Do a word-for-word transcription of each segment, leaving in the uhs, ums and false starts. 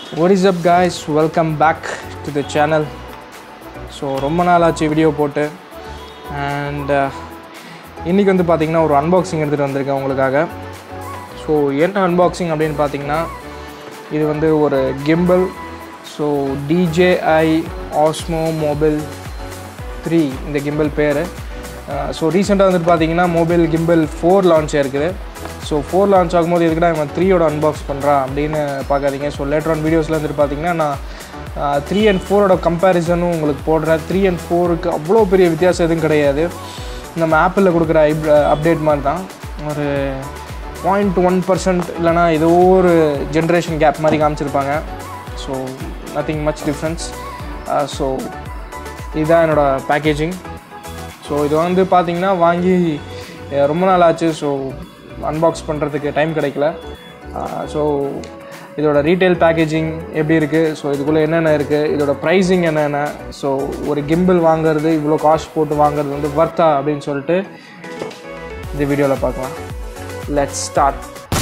What is up guys, welcome back to the channel. So ரொம்ப நாள் ஆச்சு video போட்டு and இன்னைக்கு வந்து பாத்தீங்கன்னா ஒரு unboxing எடுத்துட்டு வந்திருக்கேன் உங்களுக்காக. So என்ன unboxing அப்படினு பாத்தீங்கன்னா இது வந்து ஒரு gimbal. So D J I Osmo Mobile three இந்த gimbal பேரு. So recently வந்து பாத்தீங்கன்னா mobile gimbal four launch ஆயிருக்குது. So four launch ஆகும்போது எதுக்குடா இவன் three ஓட unbox பண்றா அப்படினு பார்க்காதீங்க. So later on videosல வந்து பாத்தீங்கன்னா நான் three and four ஓட கம்பேரிசன் உங்களுக்கு போடுறேன். three and four க்கு அவ்வளோ பெரிய வித்தியாசம் எதுவும் கிடையாது. நம்ம ஆப்பிள்ல கொடுக்குற அப்டேட் மாதிரி தான். ஒரு zero point one percent இல்லனா ஏதோ ஒரு ஜெனரேஷன் கேப் மாதிரி காமிச்சிருப்பாங்க. So nothing much difference. Uh, so இதுதான் என்னோட பேக்கேஜிங். ஸோ இது வந்து பார்த்தீங்கன்னா வாங்கி ரொம்ப நாள் ஆச்சு. ஸோ அன்பாக்ஸ் பண்ணுறதுக்கு டைம் கிடைக்கல. ஸோ இதோட ரீட்டைல் பேக்கேஜிங் எப்படி இருக்குது, ஸோ இதுக்குள்ளே என்னென்ன இருக்குது, இதோட ப்ரைஸிங் என்னென்ன, ஸோ ஒரு கிம்பிள் வாங்குறது இவ்வளோ காஸ்ட் போட்டு வாங்குறது வந்து வர்த்தா அப்படின்னு சொல்லிட்டு இந்த வீடியோவில் பார்க்கலாம். Let's start.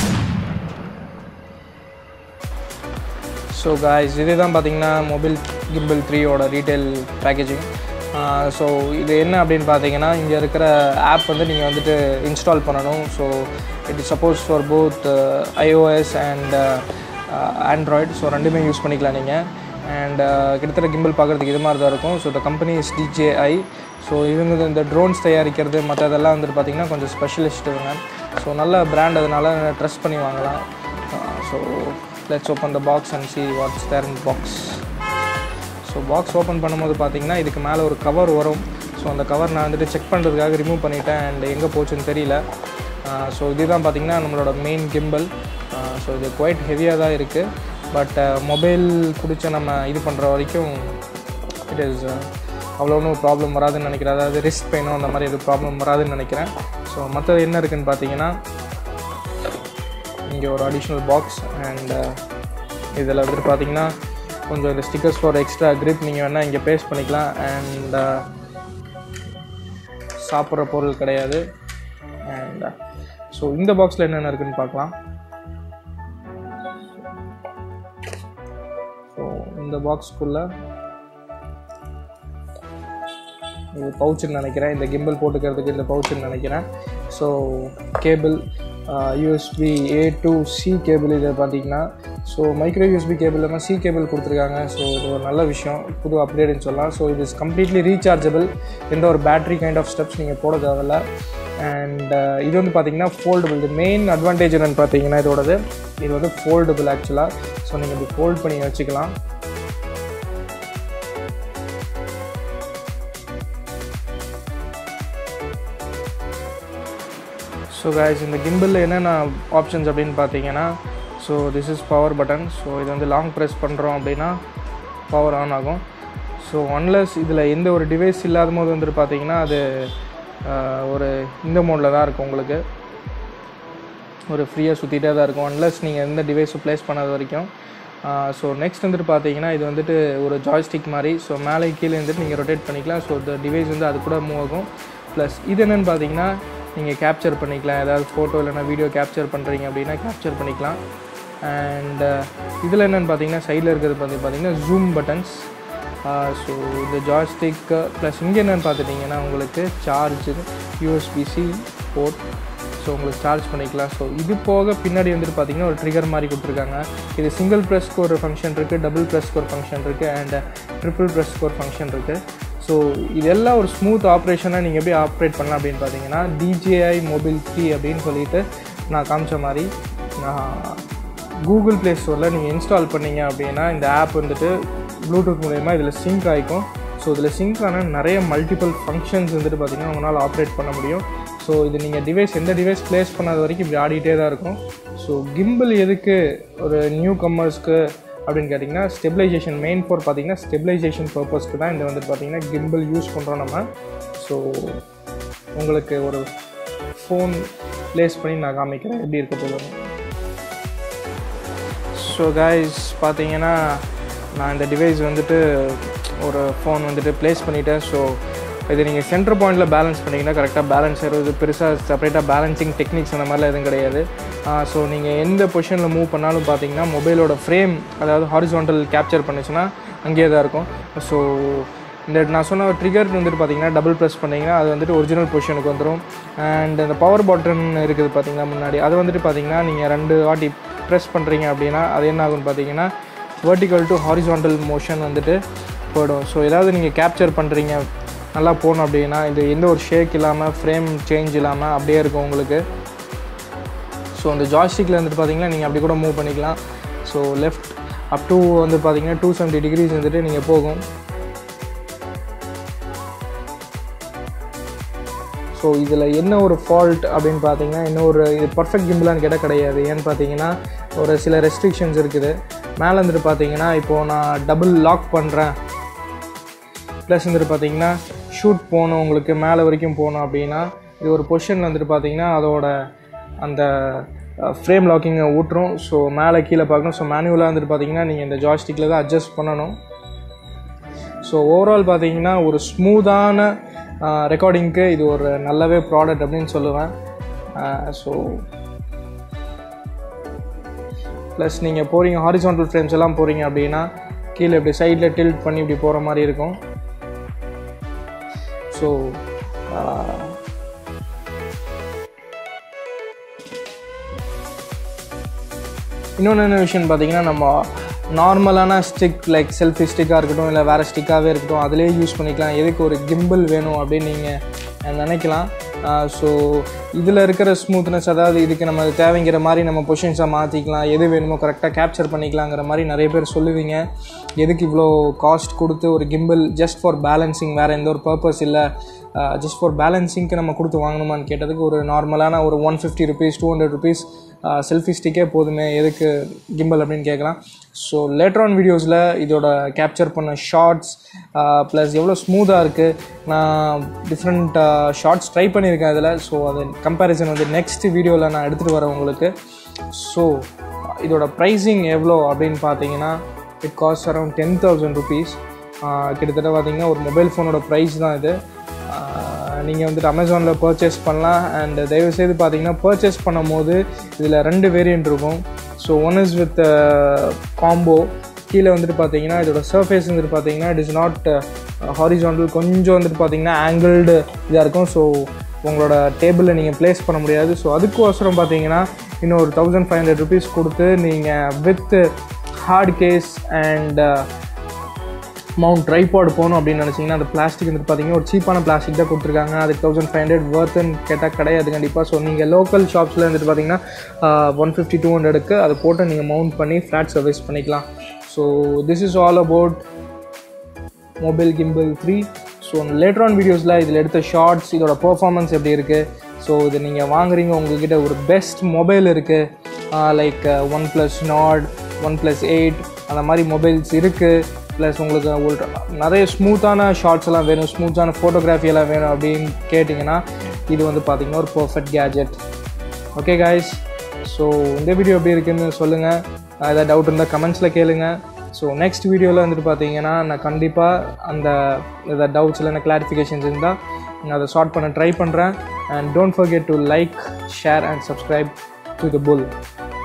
ஸோ காய்ஸ் இது தான் பார்த்தீங்கன்னா மொபைல் கிம்பிள் த்ரீயோட ரீட்டைல் பேக்கேஜிங். ஸோ இது என்ன அப்படின்னு பார்த்தீங்கன்னா இங்கே இருக்கிற ஆப் வந்து நீங்கள் வந்துட்டு இன்ஸ்டால் பண்ணணும். So it is suppose for both iOS and Android. So ரெண்டுமே யூஸ் பண்ணிக்கலாம் நீங்கள். அண்ட் கிட்டத்தட்ட கிம்பிள் பார்க்குறதுக்கு இது மாதிரி தான் இருக்கும். So the company is D J I. So இவங்க இந்த ட்ரோன்ஸ் தயாரிக்கிறது மற்றதெல்லாம் வந்துட்டு பார்த்திங்கன்னா கொஞ்சம் ஸ்பெஷலிஸ்ட் இவங்க. ஸோ நல்ல பிராண்ட், அதனால ட்ரஸ்ட் பண்ணி வாங்கலாம். So let's open the box and see what's there in box. So box open பண்ணும்போது பார்த்தீங்கன்னா இதுக்கு மேலே ஒரு கவர் வரும். ஸோ அந்த கவர் நான் வந்துட்டு செக் பண்ணுறதுக்காக ரிமூவ் பண்ணிவிட்டேன் அண்ட் எங்கே போச்சுன்னு தெரியல. ஸோ இதுதான் பார்த்தீங்கன்னா நம்மளோட மெயின் கிம்பிள். ஸோ இது குவைட் ஹெவியாக தான் இருக்குது. பட் மொபைல் பிடிச்ச நம்ம இது பண்ணுற வரைக்கும் இட் இஸ் அவ்வளோ ஒன்றும் ப்ராப்ளம் வராதுன்னு நினைக்கிறேன். அதாவது ரிஸ்க் பெயினோ அந்த மாதிரி எதுவும் ப்ராப்ளம் வராதுன்னு நினைக்கிறேன். ஸோ மற்றது என்ன இருக்குதுன்னு பார்த்தீங்கன்னா இங்கே ஒரு அடிஷ்னல் பாக்ஸ் அண்ட் இதில் வந்துட்டு பார்த்தீங்கன்னா கொஞ்சம் இந்த ஸ்டிக்கர்ஸ் ஃபார் எக்ஸ்ட்ரா கிரிப் நீங்கள் வேணால் இங்கே பேஸ்ட் பண்ணிக்கலாம். அண்ட் சாப்பிட்ற பொருள் கிடையாது. அண்ட் ஸோ இந்த பாக்ஸில் என்னென்ன இருக்குதுன்னு பார்க்கலாம். ஸோ இந்த பாக்ஸ்க்குள்ளே இது பவுச்சுன்னு நினைக்கிறேன். இந்த கிம்பிள் போட்டுக்கிறதுக்கு இந்த பவுச்சுன்னு நினைக்கிறேன். So cable U S B A to C cable இதை பார்த்தீங்கன்னா ஸோ மைக்ரோ யூஎஸ்பி கேபிள் இல்லாமல் சி கேபிள் கொடுத்துருக்காங்க. ஸோ இது ஒரு நல்ல விஷயம், புது அப்டேட்னு சொல்லலாம். ஸோ இது இஸ் கம்ப்ளீட்லி ரீசார்ஜபிள். எந்த ஒரு பேட்ரி கைண்ட் ஆஃப் ஸ்டெப்ஸ் நீங்கள் போட தேவையில்ல. அண்ட் இது வந்து பார்த்தீங்கன்னா ஃபோல்டபுள். இது மெயின் அட்வான்டேஜ் என்னென்னு பார்த்தீங்கன்னா இதோடது இது வந்து ஃபோல்டபுள் ஆக்சுவலாக. ஸோ நீங்கள் இப்படி ஃபோல்ட் பண்ணி வச்சுக்கலாம். ஸோ கைஸ் இந்த கிம்பிளில் என்னென்ன ஆப்ஷன்ஸ் அப்படின்னு பார்த்தீங்கன்னா so this is power button. So இது வந்து லாங் ப்ரெஸ் பண்ணுறோம் அப்படின்னா பவர் ஆன் ஆகும். ஸோ ஒன்லெஸ் இதில் எந்த ஒரு டிவைஸ் இல்லாத போது வந்துட்டு பார்த்தீங்கன்னா அது ஒரு இந்த மோடில் தான் இருக்கும். உங்களுக்கு ஒரு ஃப்ரீயாக சுற்றிட்டே தான் இருக்கும் ஒன்லெஸ் நீங்கள் எந்த டிவைஸும் ப்ளேஸ் பண்ணாத வரைக்கும். ஸோ நெக்ஸ்ட் வந்துட்டு பார்த்தீங்கன்னா இது வந்துட்டு ஒரு ஜாய்ஸ்டிக் மாதிரி. ஸோ மேலே கீழே வந்துட்டு நீங்கள் ரொட்டேட் பண்ணிக்கலாம். ஸோ இந்த டிவைஸ் வந்து அது கூட மூவ் ஆகும். ப்ளஸ் இது என்னென்னு பார்த்தீங்கன்னா நீங்கள் கேப்சர் பண்ணிக்கலாம். ஏதாவது ஃபோட்டோ இல்லைனா வீடியோ கேப்சர் பண்ணுறீங்க அப்படின்னா கேப்சர் பண்ணிக்கலாம். அண்ட் இதில் என்னென்னு பார்த்தீங்கன்னா சைடில் இருக்கிறது வந்து பார்த்தீங்கன்னா ஜூம் பட்டன்ஸ். ஸோ இந்த ஜாய்ஸ்டிக் ப்ளஸ் இங்கே என்னென்னு பார்த்துட்டிங்கன்னா உங்களுக்கு charge U S B C port. So உங்களுக்கு சார்ஜ் பண்ணிக்கலாம். ஸோ இது போக பின்னாடி வந்துட்டு பார்த்தீங்கன்னா ஒரு ட்ரிகர் மாதிரி கொடுத்துருக்காங்க. இது சிங்கிள் ப்ரெஸ்க்கு ஒரு ஃபங்க்ஷன் இருக்குது, டபுள் ப்ரெஸ்க்கு ஒரு ஃபங்க்ஷன் இருக்குது அண்ட் ட்ரிபிள் ப்ரெஸ்க்கு ஒரு ஃபங்க்ஷன் இருக்குது. ஸோ இதெல்லாம் ஒரு ஸ்மூத் ஆப்ரேஷனாக நீங்கள் எப்படி ஆப்ரேட் பண்ணலாம் அப்படின்னு பார்த்தீங்கன்னா D J I Mobile three அப்படின்னு சொல்லிட்டு நான் காமிச்ச மாதிரி நான் கூகுள் ப்ளே ஸ்டோரில் நீங்கள் இன்ஸ்டால் பண்ணிங்க அப்படின்னா இந்த ஆப் வந்துட்டு ப்ளூடூத் மூலயமா இதில் சிங்க் ஆகிக்கும். ஸோ இதில் சிங்க் ஆனால் நிறைய மல்டிபிள் ஃபங்க்ஷன்ஸ் வந்துட்டு பார்த்திங்கன்னா உங்களால் ஆப்ரேட் பண்ண முடியும். ஸோ இது நீங்கள் டிவைஸ் எந்த டிவைஸ் ப்ளேஸ் பண்ணாத வரைக்கும் இப்படி ஆடிட்டே தான் இருக்கும். ஸோ கிம்பிள் எதுக்கு ஒரு நியூ கம்மர்ஸ்க்கு அப்படின்னு கேட்டிங்கன்னா ஸ்டெபிலைசேஷன் மெயின் ஃபோர் பார்த்தீங்கன்னா ஸ்டெபிலைசேஷன் பர்பஸ்க்கு தான் இந்த வந்துட்டு பார்த்திங்கன்னா கிம்பிள் யூஸ் பண்ணுறோம் நம்ம. ஸோ உங்களுக்கு ஒரு ஃபோன் ப்ளேஸ் பண்ணி நான் காமிக்கிறேன் எப்படி இருக்க போகுது. ஸோ கைஸ் பார்த்தீங்கன்னா நான் இந்த டிவைஸ் வந்துட்டு ஒரு ஃபோன் வந்துட்டு ப்ளேஸ் பண்ணிவிட்டேன். ஸோ இது நீங்கள் சென்டர் பாயிண்டில் பேலன்ஸ் பண்ணிங்கன்னா கரெக்டாக பேலன்ஸ் ஆகிறது. பெருசாக செப்பரேட்டாக பேலன்சிங் டெக்னிக்ஸ் அந்த மாதிரிலாம் எதுவும் கிடையாது. ஸோ நீங்கள் எந்த பொசிஷனில் மூவ் பண்ணாலும் பார்த்தீங்கன்னா மொபைலோட ஃப்ரேம் அதாவது ஹாரிசான்டல் கேப்சர் பண்ணிச்சுன்னா அங்கேயே தான் இருக்கும். ஸோ இந்த நான் சொன்ன ட்ரிகர் வந்துட்டு பார்த்தீங்கன்னா டபுள் ப்ரெஸ் பண்ணிங்கன்னா அது வந்துட்டு ஒரிஜினல் பொசிஷனுக்கு வந்துடும். அண்ட் அந்த பவர் பட்டன் இருக்குது பார்த்தீங்கன்னா முன்னாடி, அது வந்துட்டு பார்த்தீங்கன்னா நீங்கள் ரெண்டு வாட்டி ப்ரெஸ் பண்ணுறீங்க அப்படின்னா அது என்ன ஆகும்னு பார்த்தீங்கன்னா வெர்டிகல் டு ஹாரிசான்டல் மோஷன் வந்துட்டு போய்டும். ஸோ ஏதாவது நீங்கள் கேப்சர் பண்ணுறீங்க நல்லா போகணும் அப்படின்னா இது எந்த ஒரு ஷேக் இல்லாமல் ஃப்ரேம் சேஞ்ச் இல்லாமல் அப்படியே இருக்கும் உங்களுக்கு. ஸோ அந்த ஜாய்ஸ்டிக்கில் வந்துட்டு பார்த்தீங்கன்னா நீங்கள் அப்படி கூட மூவ் பண்ணிக்கலாம். ஸோ லெஃப்ட் அப் டு வந்து பார்த்தீங்கன்னா டூ செவன்ட்டி டிகிரிஸ் வந்துட்டு நீங்கள் போகும். ஸோ இதில் என்ன ஒரு ஃபால்ட் அப்படின்னு பார்த்தீங்கன்னா இன்னும் ஒரு இது பர்ஃபெக்ட் கிம்பிளான்னு கேட்டால் கிடையாது. ஏன்னு பார்த்தீங்கன்னா ஒரு சில ரெஸ்ட்ரிக்ஷன்ஸ் இருக்குது. மேலே வந்துட்டு பார்த்தீங்கன்னா இப்போது நான் டபுள் லாக் பண்ணுறேன் ப்ளஸ் வந்துட்டு பார்த்தீங்கன்னா ஷூட் போகணும் உங்களுக்கு மேலே வரைக்கும் போகணும் அப்படின்னா இது ஒரு பொசிஷனில் வந்துட்டு பார்த்தீங்கன்னா அதோட அந்த ஃப்ரேம் லாக்கிங்கை ஊட்டுரும். ஸோ மேலே கீழே பார்க்கணும். ஸோ மேனுவலாக வந்துட்டு பார்த்தீங்கன்னா நீங்கள் இந்த ஜாய்ஸ்டிக்கில் தான் அட்ஜஸ்ட் பண்ணணும். ஸோ ஓவரால் பார்த்தீங்கன்னா ஒரு ஸ்மூத்தான ரெக்கார்டிங்க்கு இது ஒரு நல்லாவே ப்ராடக்ட் அப்படின்னு சொல்லுவேன். ஸோ ப்ளஸ் நீங்கள் போகிறீங்க ஹாரிசான்டல் ஃப்ரேம்ஸ் எல்லாம் போகிறீங்க அப்படின்னா கீழே இப்படி சைடில் டில்ட் பண்ணி இப்படி போகிற மாதிரி இருக்கும். ஸோ இன்னொன்று என்ன விஷயம்னு பார்த்தீங்கன்னா நம்ம நார்மலான ஸ்டிக் லைக் செல்ஃபி ஸ்டிக்காக இருக்கட்டும் இல்லை வேறு ஸ்டிக்காகவே இருக்கட்டும் அதிலே யூஸ் பண்ணிக்கலாம். எதுக்கு ஒரு கிம்பிள் வேணும் அப்படின்னு நீங்கள் நினைக்கலாம். ஸோ இதில் இருக்கிற ஸ்மூத்னஸ் அதாவது இதுக்கு நம்ம தேவைங்கிற மாதிரி நம்ம பொசிஷன்ஸாக மாற்றிக்கலாம், எது வேணுமோ கரெக்டாக கேப்சர் பண்ணிக்கலாங்கிற மாதிரி நிறைய பேர் சொல்லுவீங்க. எதுக்கு இவ்வளோ காஸ்ட் கொடுத்து ஒரு கிம்பிள் ஜஸ்ட் ஃபார் பேலன்சிங் வேறு எந்த ஒரு பர்பஸ் இல்லை ஜஸ்ட் ஃபார் பேலன்சிங்க்கு நம்ம கொடுத்து வாங்கணுமான்னு கேட்டதுக்கு ஒரு நார்மலான ஒரு one fifty rupees two hundred rupees selfie ஸ்டிக்கே போதுமே எதுக்கு கிம்பிள் அப்படின்னு கேட்கலாம். ஸோ லேட்டர் ஆன் வீடியோஸில் இதோட கேப்சர் பண்ண ஷார்ட்ஸ் ப்ளஸ் எவ்வளோ ஸ்மூத்தாக இருக்குது நான் டிஃப்ரெண்ட் ஷார்ட்ஸ் ட்ரை பண்ணியிருக்கேன் இதில். ஸோ அது கம்பேரிசன் வந்து நெக்ஸ்ட் வீடியோவில் நான் எடுத்துகிட்டு வரேன் உங்களுக்கு. ஸோ இதோட ப்ரைஸிங் எவ்வளோ அப்படின்னு பார்த்தீங்கன்னா it cost around ten thousand rupees. கிட்டத்தட்ட பார்த்தீங்கன்னா ஒரு மொபைல் ஃபோனோட ப்ரைஸ் தான் இது. நீங்கள் வந்துட்டு அமேசானில் பர்ச்சேஸ் பண்ணலாம். அண்ட் தயவுசெய்து பார்த்தீங்கன்னா பர்ச்சேஸ் பண்ணும் போது இதில் ரெண்டு வேரியண்ட் இருக்கும். So one is with combo. கீழே வந்துட்டு பார்த்தீங்கன்னா இதோட சர்ஃபேஸ் வந்துட்டு பார்த்தீங்கன்னா இட் இஸ் நாட் ஹாரிசான்டல், கொஞ்சம் வந்துட்டு பார்த்தீங்கன்னா ஆங்கிள்டு இதாக இருக்கும். ஸோ உங்களோட டேபிளில் நீங்கள் ப்ளேஸ் பண்ண முடியாது. ஸோ அதுக்கோசரம் பார்த்தீங்கன்னா இன்னும் ஒரு தௌசண்ட் ஃபைவ் ஹண்ட்ரட் ருபீஸ் கொடுத்து நீங்கள் with hard case and mount tripod போகணும் அப்படின்னு நினச்சிங்கன்னா அந்த பிளாஸ்டிக் வந்துட்டு பார்த்தீங்கன்னா ஒரு சீப்பான பிளாஸ்டிக் தான் கொடுத்துருக்காங்க. அதுக்கு தௌசண்ட் ஃபைவ் ஹண்ட்ரட் வர்த்துன்னு கேட்டால் கிடையாது கண்டிப்பாக. ஸோ நீங்கள் லோக்கல் ஷாப்ஸில் வந்துட்டு பார்த்தீங்கன்னா ஒன் ஃபிஃப்டி டூ ஹண்ட்ரடுக்கு அதை போட்டு நீங்கள் மவுண்ட் பண்ணி ஃப்ளாட் சர்வீஸ் பண்ணிக்கலாம். So this is all about mobile gimbal three. So later on வீடியோஸில் இதில் எடுத்த ஷார்ட்ஸ் இதோட பர்ஃபார்மன்ஸ் எப்படி இருக்குது, ஸோ இது நீங்கள் வாங்குறீங்க உங்கள்கிட்ட ஒரு பெஸ்ட் மொபைல் இருக்குது like one plus not one plus eight அந்த மாதிரி மொபைல்ஸ் இருக்குது. ப்ளஸ் உங்களுக்கு ஒரு நிறைய ஸ்மூத்தான ஷார்ட்ஸ் எல்லாம் வேணும், ஸ்மூத்தான ஃபோட்டோகிராஃபி எல்லாம் வேணும் அப்படின்னு கேட்டிங்கன்னா இது வந்து பார்த்திங்கன்னா ஒரு perfect gadget. Okay guys, so இந்த வீடியோ எப்படி இருக்குன்னு சொல்லுங்கள். ஏதாவது டவுட் இருந்தால் கமெண்ட்ஸில் கேளுங்க. ஸோ நெக்ஸ்ட் வீடியோவில் வந்துட்டு பார்த்தீங்கன்னா நான் கண்டிப்பாக அந்த ஏதாவது டவுட்ஸ் இல்லைன்னா கிளாரிஃபிகேஷன்ஸ் இருந்தால் நான் அதை சார்ட் பண்ண ட்ரை பண்ணுறேன். And don't forget to like, share and subscribe to the pull.